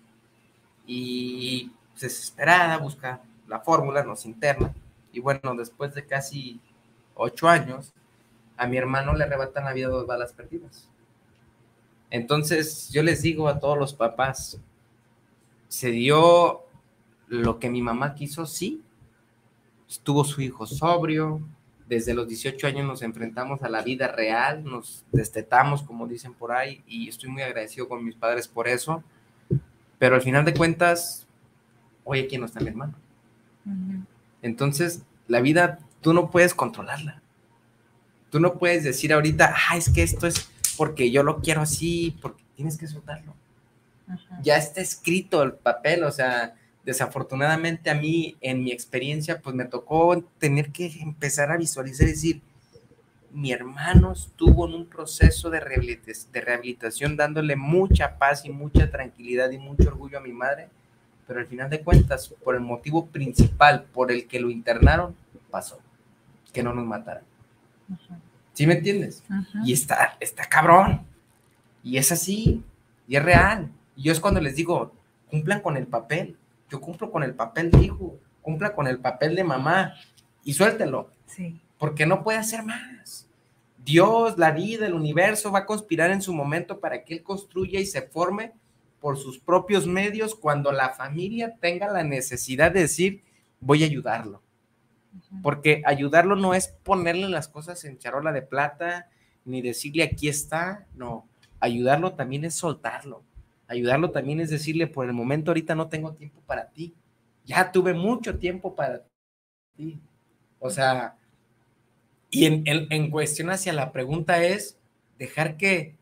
E: Y desesperada busca la fórmula, nos interna. Y bueno, después de casi ocho años, a mi hermano le arrebatan la vida dos balas perdidas. Entonces, yo les digo a todos los papás, ¿se dio lo que mi mamá quiso? Sí. Estuvo su hijo sobrio, desde los dieciocho años nos enfrentamos a la vida real, nos destetamos, como dicen por ahí, y estoy muy agradecido con mis padres por eso, pero al final de cuentas, hoy aquí no está mi hermano. Uh-huh. Entonces, la vida, tú no puedes controlarla. Tú no puedes decir ahorita, ah, es que esto es porque yo lo quiero así, porque tienes que soltarlo. Uh-huh. Ya está escrito el papel, o sea, desafortunadamente a mí, en mi experiencia, pues me tocó tener que empezar a visualizar y decir, mi hermano estuvo en un proceso de, rehabilitación, de rehabilitación dándole mucha paz y mucha tranquilidad y mucho orgullo a mi madre, pero al final de cuentas, por el motivo principal por el que lo internaron, pasó, que no nos mataran. Uh-huh. ¿Sí me entiendes? Uh-huh. Y está, está cabrón, y es así, y es real. Y yo es cuando les digo, cumplan con el papel. Yo cumplo con el papel de hijo, cumpla con el papel de mamá y suéltelo, sí. Porque no puede hacer más. Dios, la vida, el universo va a conspirar en su momento para que él construya y se forme por sus propios medios cuando la familia tenga la necesidad de decir, voy a ayudarlo. Uh-huh. Porque ayudarlo no es ponerle las cosas en charola de plata, ni decirle aquí está, no. Ayudarlo también es soltarlo. Ayudarlo también es decirle, por el momento ahorita no tengo tiempo para ti. Ya tuve mucho tiempo para ti. O sea, y en, en, en cuestión hacia la pregunta es dejar que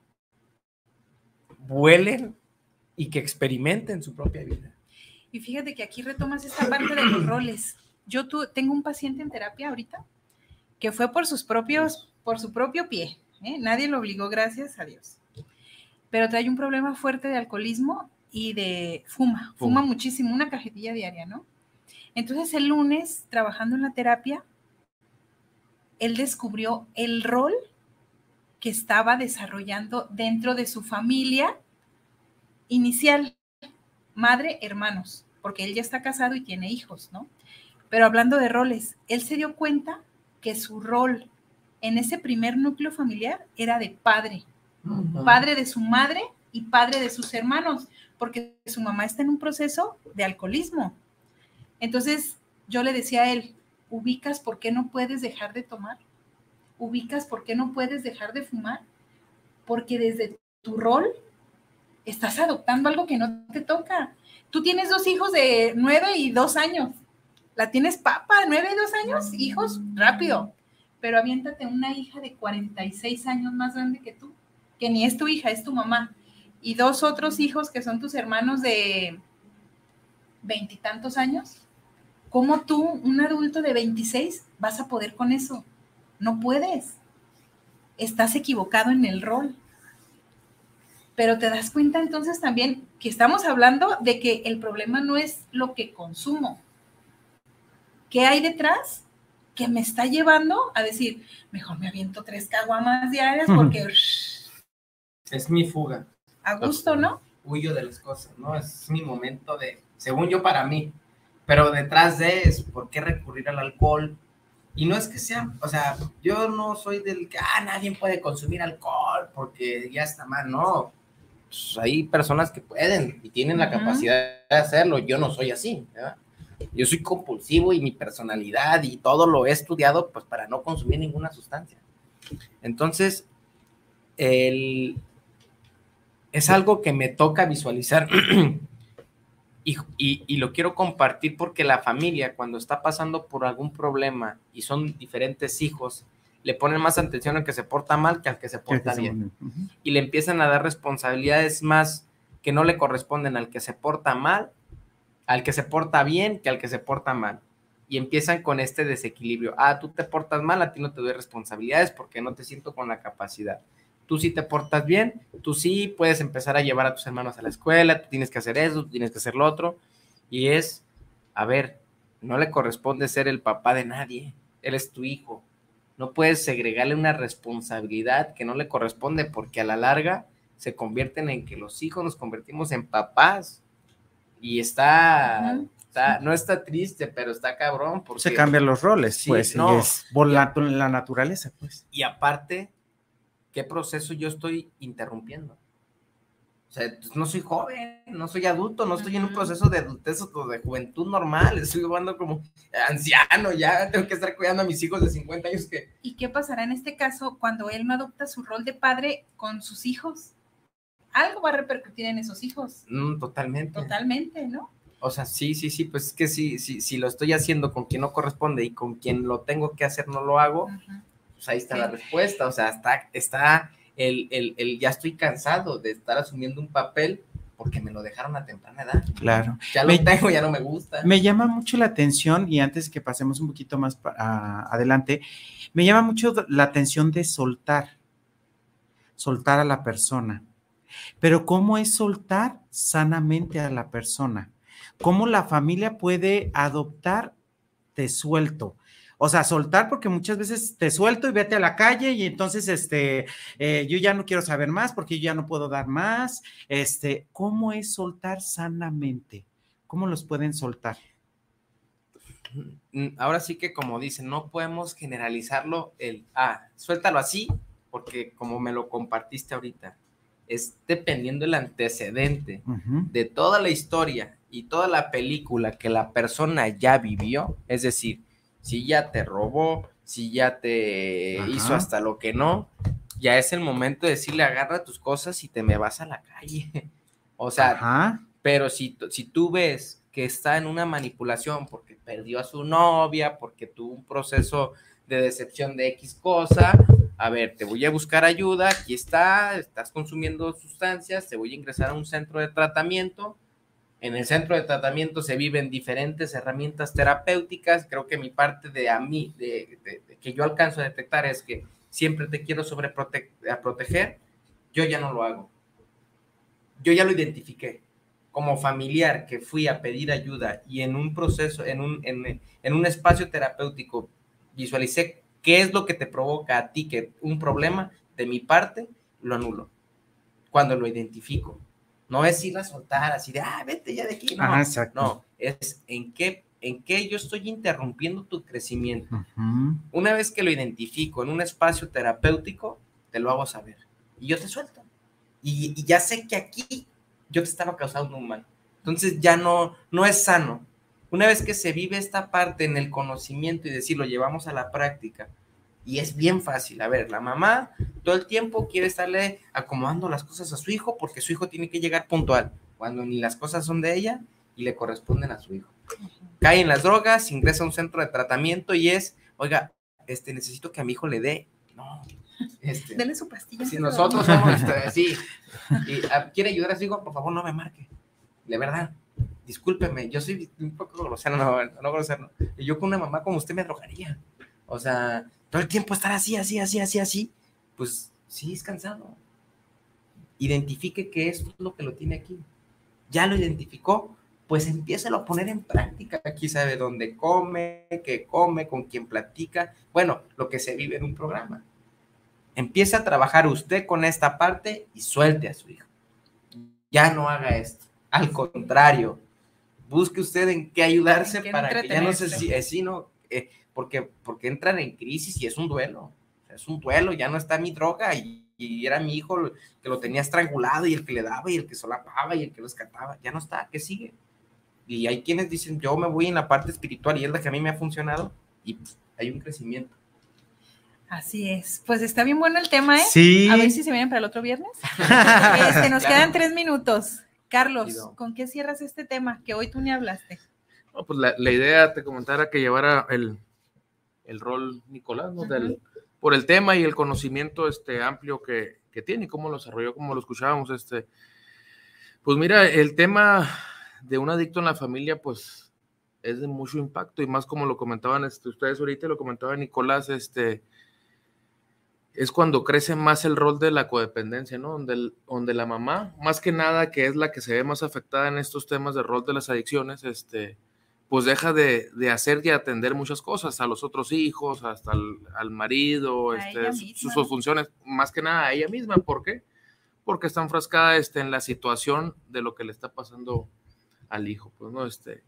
E: vuelen y que experimenten su propia vida.
C: Y fíjate que aquí retomas esta parte de los roles. Yo tu, tengo un paciente en terapia ahorita que fue por sus propios, por su propio pie. ¿eh? Nadie lo obligó, gracias a Dios. Pero trae un problema fuerte de alcoholismo y de fuma, fuma, fuma muchísimo, una cajetilla diaria, ¿no? Entonces el lunes, trabajando en la terapia, él descubrió el rol que estaba desarrollando dentro de su familia inicial, madre, hermanos, porque él ya está casado y tiene hijos, ¿no? Pero hablando de roles, él se dio cuenta que su rol en ese primer núcleo familiar era de padre. Uh-huh. Padre de su madre y padre de sus hermanos, porque su mamá está en un proceso de alcoholismo. Entonces yo le decía a él, ¿ubicas por qué no puedes dejar de tomar? ¿Ubicas por qué no puedes dejar de fumar? Porque desde tu rol estás adoptando algo que no te toca. Tú tienes dos hijos de nueve y dos años. La tienes papa, nueve y dos años, hijos, rápido. Pero aviéntate una hija de cuarenta y seis años más grande que tú, que ni es tu hija, es tu mamá, y dos otros hijos que son tus hermanos de veintitantos años. ¿Cómo tú, un adulto de veintiséis, vas a poder con eso? No puedes. Estás equivocado en el rol. Pero te das cuenta entonces también que estamos hablando de que el problema no es lo que consumo. ¿Qué hay detrás? Que me está llevando a decir, mejor me aviento tres caguamas diarias porque...
E: Es mi fuga.
C: A gusto, ¿no?
E: Huyo de las cosas, ¿no? Es mi momento de, según yo, para mí. Pero detrás de es, ¿por qué recurrir al alcohol? Y no es que sea, o sea, yo no soy del que, ah, nadie puede consumir alcohol porque ya está mal, no. Pues hay personas que pueden y tienen la uh-huh. capacidad de hacerlo. Yo no soy así, ¿verdad? Yo soy compulsivo y mi personalidad y todo lo he estudiado pues para no consumir ninguna sustancia. Entonces, el... es algo que me toca visualizar y, y, y lo quiero compartir porque la familia cuando está pasando por algún problema y son diferentes hijos, le ponen más atención al que se porta mal que al que se porta bien. Uh-huh. Y le empiezan a dar responsabilidades más que no le corresponden al que se porta mal, al que se porta bien que al que se porta mal. Y empiezan con este desequilibrio. Ah, tú te portas mal, a ti no te doy responsabilidades porque no te siento con la capacidad. Tú sí te portas bien, tú sí puedes empezar a llevar a tus hermanos a la escuela, tú tienes que hacer eso, tú tienes que hacer lo otro. Y es, a ver, no le corresponde ser el papá de nadie, él es tu hijo. No puedes segregarle una responsabilidad que no le corresponde porque a la larga se convierten en que los hijos nos convertimos en papás. Y está, uh-huh. está no está triste, pero está cabrón. Porque
F: se cambian los roles,
E: sí,
F: pues,
E: no.
F: y es por la, la naturaleza, pues.
E: Y aparte, ¿qué proceso yo estoy interrumpiendo? O sea, pues, no soy joven, no soy adulto, no estoy en un proceso de adultez o de juventud normal, estoy jugando como anciano, ya tengo que estar cuidando a mis hijos de cincuenta años que...
C: ¿Y qué pasará en este caso cuando él no adopta su rol de padre con sus hijos? Algo va a repercutir en esos hijos.
E: Mm, totalmente.
C: Totalmente, ¿no?
E: O sea, sí, sí, sí, pues es que sí, sí, si lo estoy haciendo con quien no corresponde y con quien lo tengo que hacer no lo hago, uh-huh. Pues ahí está sí. La respuesta, o sea, está, está el, el, el, ya estoy cansado de estar asumiendo un papel porque me lo dejaron a temprana edad.
F: Claro.
E: Ya lo me, tengo, ya no me gusta.
F: Me llama mucho la atención, y antes que pasemos un poquito más para, uh, adelante, me llama mucho la atención de soltar, soltar a la persona. Pero ¿cómo es soltar sanamente a la persona? ¿Cómo la familia puede adoptar te suelto? O sea, soltar porque muchas veces te suelto y vete a la calle y entonces este, eh, yo ya no quiero saber más porque yo ya no puedo dar más. Este, ¿cómo es soltar sanamente? ¿Cómo los pueden soltar?
E: Ahora sí que como dicen, no podemos generalizarlo el, ah, suéltalo así porque como me lo compartiste ahorita, es dependiendo del antecedente uh-huh. de toda la historia y toda la película que la persona ya vivió, es decir, si ya te robó, si ya te Ajá. hizo hasta lo que no, ya es el momento de decirle agarra tus cosas y te me vas a la calle. O sea, Ajá. pero si, si tú ves que está en una manipulación porque perdió a su novia, porque tuvo un proceso de decepción de X cosa, a ver, te voy a buscar ayuda, aquí está, estás consumiendo sustancias, te voy a ingresar a un centro de tratamiento. En el centro de tratamiento se viven diferentes herramientas terapéuticas. Creo que mi parte de a mí, de, de, de que yo alcanzo a detectar es que siempre te quiero sobreproteger, yo ya no lo hago. Yo ya lo identifiqué. Como familiar que fui a pedir ayuda y en un proceso, en un, en, en un espacio terapéutico, visualicé qué es lo que te provoca a ti que un problema, de mi parte, lo anulo. Cuando lo identifico. No es ir a soltar así de, ah, vete ya de aquí. No,
F: ah, exacto.
E: No, es en qué, en qué yo estoy interrumpiendo tu crecimiento. Uh-huh. Una vez que lo identifico en un espacio terapéutico, te lo hago saber. Y yo te suelto. Y, y ya sé que aquí yo te estaba causando un mal. Entonces ya no, no es sano. Una vez que se vive esta parte en el conocimiento y decir, lo llevamos a la práctica, y es bien fácil. A ver, la mamá todo el tiempo quiere estarle acomodando las cosas a su hijo porque su hijo tiene que llegar puntual, cuando ni las cosas son de ella y le corresponden a su hijo. Cae en las drogas, ingresa a un centro de tratamiento y es, oiga, este, necesito que a mi hijo le dé, no, este,
C: dele su pastilla.
E: Si nosotros somos, este, sí, y a, quiere ayudar a su hijo, por favor no me marque, de verdad, discúlpeme, yo soy un poco grosero, no, no grosero, no. Y yo con una mamá como usted me drogaría, o sea, todo el tiempo estar así, así, así, así, así, pues sí es cansado. Identifique que esto es lo que lo tiene aquí. Ya lo identificó, pues empiézalo a poner en práctica. Aquí sabe dónde come, qué come, con quién platica. Bueno, lo que se vive en un programa. Empieza a trabajar usted con esta parte y suelte a su hijo. Ya no haga esto. Al contrario, busque usted en qué ayudarse ¿En qué para que ya no se eh, sino, eh, porque, porque entran en crisis y es un duelo. O sea, es un duelo, ya no está mi droga y, y era mi hijo que lo tenía estrangulado y el que le daba y el que solapaba y el que lo rescataba. Ya no está, ¿qué sigue? Y hay quienes dicen, yo me voy en la parte espiritual y es la que a mí me ha funcionado y pues, hay un crecimiento.
C: Así es. Pues está bien bueno el tema, ¿eh?
F: Sí.
C: A ver si se vienen para el otro viernes. este, nos claro. quedan tres minutos. Carlos, ¿con qué cierras este tema? Que hoy tú ni hablaste.
D: No, pues la, la idea te comentara que llevara el, el rol Nicolás, ¿no? Uh-huh. Del, por el tema y el conocimiento este, amplio que, que tiene, cómo lo desarrolló, cómo lo escuchábamos. Este. Pues mira, el tema de un adicto en la familia, pues es de mucho impacto y más como lo comentaban este, ustedes ahorita, lo comentaba Nicolás, este, es cuando crece más el rol de la codependencia, ¿no? Donde, el, donde la mamá, más que nada, que es la que se ve más afectada en estos temas de rol de las adicciones, este, pues deja de, de hacer y atender muchas cosas, a los otros hijos, hasta al, al marido, este, sus, sus funciones, más que nada a ella misma. ¿Por qué? Porque está enfrascada este, en la situación de lo que le está pasando al hijo, pues, ¿no? Este,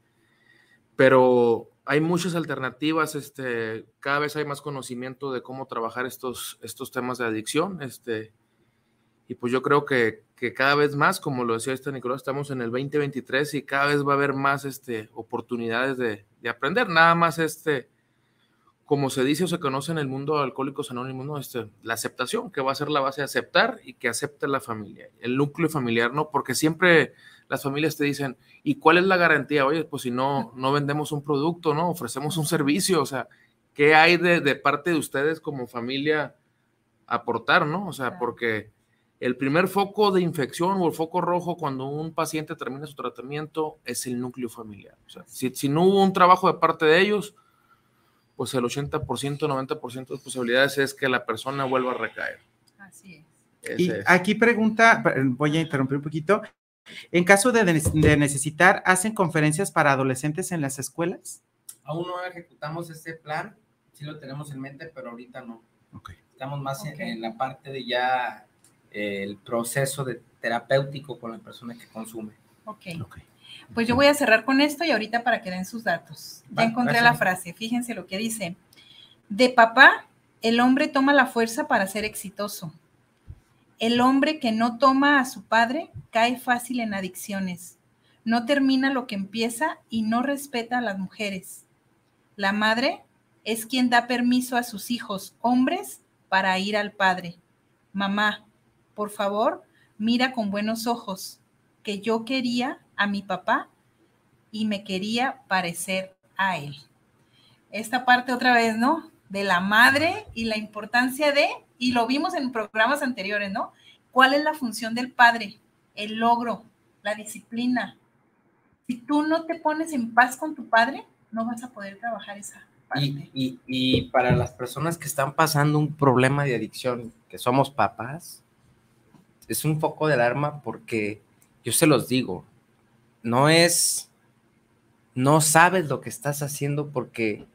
D: pero hay muchas alternativas, este, cada vez hay más conocimiento de cómo trabajar estos, estos temas de adicción, este, y pues yo creo que, que cada vez más, como lo decía este Nicolás, estamos en el veinte veintitrés y cada vez va a haber más este, oportunidades de, de aprender, nada más este, como se dice o se conoce en el mundo de Alcohólicos Anónimos, ¿no? Este, la aceptación, que va a ser la base de aceptar y que acepte la familia, el núcleo familiar, ¿no? Porque siempre las familias te dicen, ¿y cuál es la garantía? Oye, pues si no, no vendemos un producto, ¿no? Ofrecemos un servicio, o sea, ¿qué hay de, de parte de ustedes como familia aportar, ¿no? O sea, porque el primer foco de infección o el foco rojo cuando un paciente termina su tratamiento es el núcleo familiar. O sea, si, si no hubo un trabajo de parte de ellos, pues el ochenta por ciento, noventa por ciento de posibilidades es que la persona vuelva a recaer.
C: Así es.
F: Y
D: Ese es.
F: aquí pregunta, voy a interrumpir un poquito. En caso de, de necesitar, ¿hacen conferencias para adolescentes en las escuelas?
E: Aún no ejecutamos este plan, sí lo tenemos en mente, pero ahorita no.
F: Okay.
E: Estamos más
C: Okay.
E: en, en la parte de ya eh, el proceso de terapéutico con la persona que consume.
C: Ok.
F: Okay.
C: Pues yo voy a cerrar con esto y ahorita para que den sus datos. Ya
E: Va,
C: encontré
E: gracias.
C: la frase, fíjense lo que dice. De papá, el hombre toma la fuerza para ser exitoso. El hombre que no toma a su padre cae fácil en adicciones. No termina lo que empieza y no respeta a las mujeres. La madre es quien da permiso a sus hijos, hombres, para ir al padre. Mamá, por favor, mira con buenos ojos, que yo quería a mi papá y me quería parecer a él. Esta parte otra vez, ¿no? De la madre y la importancia de, y lo vimos en programas anteriores, ¿no? ¿Cuál es la función del padre? El logro, la disciplina. Si tú no te pones en paz con tu padre, no vas a poder trabajar esa parte.
E: Y, y, y para las personas que están pasando un problema de adicción, que somos papás, es un foco de alarma porque yo se los digo, no es, no sabes lo que estás haciendo porque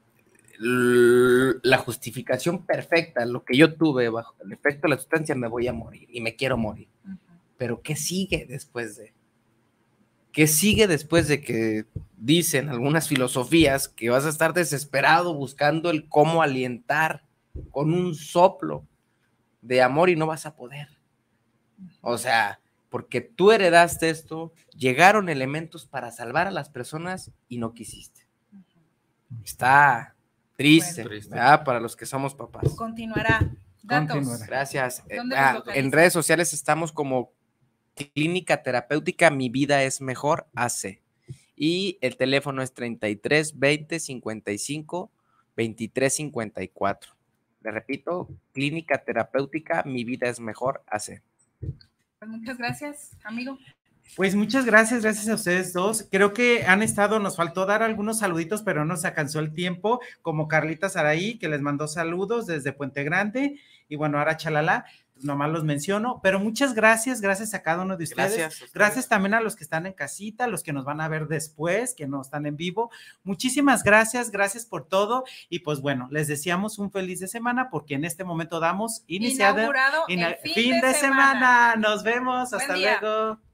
E: la justificación perfecta, lo que yo tuve bajo el efecto de la sustancia, me voy a morir y me quiero morir. Uh-huh. Pero ¿qué sigue después de? ¿Qué sigue después de que dicen algunas filosofías que vas a estar desesperado buscando el cómo alientar con un soplo de amor y no vas a poder? O sea, porque tú heredaste esto, llegaron elementos para salvar a las personas y no quisiste. Está triste, bueno, ¿verdad? Para los que somos papás.
C: Continuará. Datos.
F: Continuará.
E: Gracias.
C: ¿Dónde
E: eh,
C: los
E: en redes sociales estamos como Clínica Terapéutica Mi Vida es Mejor A C. Y el teléfono es treinta y tres veinte cincuenta y cinco veintitrés cincuenta y cuatro. Le repito, Clínica Terapéutica Mi Vida es Mejor A C.
C: Pues muchas gracias, amigo.
F: Pues muchas gracias, gracias a ustedes dos. Creo que han estado, nos faltó dar algunos saluditos, pero no se alcanzó el tiempo, como Carlita Saraí, que les mandó saludos desde Puente Grande, y bueno, ahora Chalala, pues nomás los menciono, pero muchas gracias, gracias a cada uno de ustedes.
E: Gracias,
F: gracias también a los que están en casita, los que nos van a ver después, que no están en vivo. Muchísimas gracias, gracias por todo, y pues bueno, les deseamos un feliz de semana, porque en este momento damos iniciado
C: Inaugurado
F: ina-
C: el fin,
F: fin
C: de,
F: de
C: semana.
F: semana. Nos vemos,
C: Buen
F: hasta
C: día.
F: luego.